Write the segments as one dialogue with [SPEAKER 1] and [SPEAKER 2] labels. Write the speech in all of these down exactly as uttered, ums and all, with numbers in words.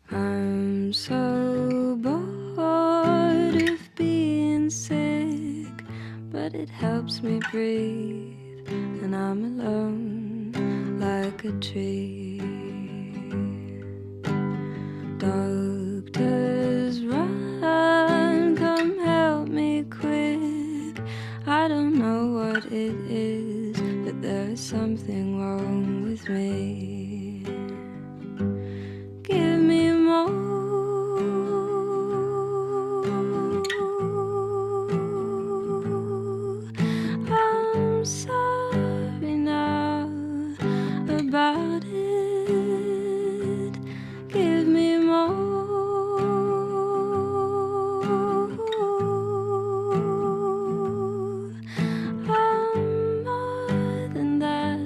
[SPEAKER 1] I'm so bored of being sick, but it helps me breathe, and I'm alone like a tree. Doctors, run, come help me quick. I don't know what it is, but there is something wrong with me. Give me more. I'm sorry now about it. Give me more. I'm more than that.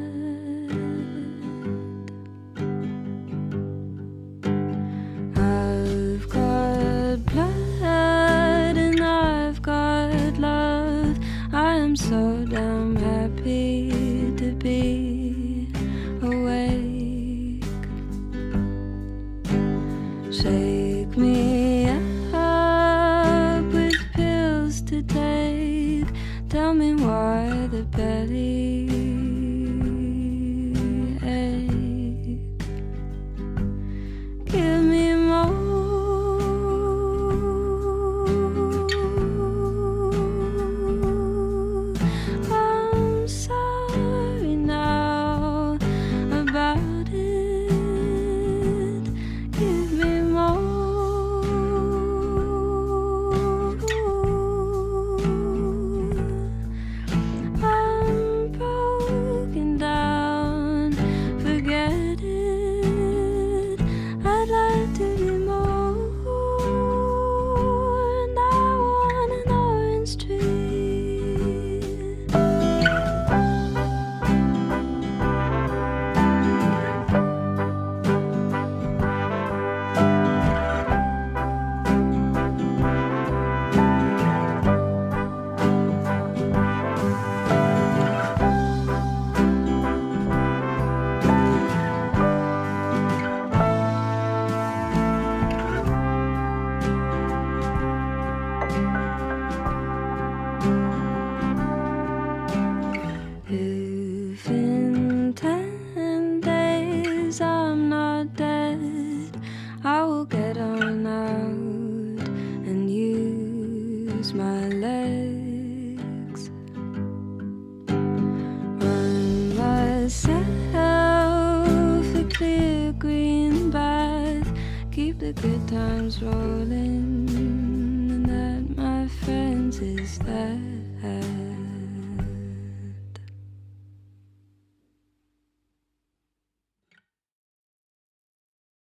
[SPEAKER 1] I've got blood and I've got love. I am so damn happy to be awake. Shake me up with pills to take. Tell me why the belly ache. Give me more. I'm sorry now about it. Give me more. I'm broken down, forget it. I'd like to be more, and I want an orange tree. If in ten days I'm not dead, I will get on out and use my legs. Run myself a clear green bath, keep the good times rolling, and that, my friends, is that.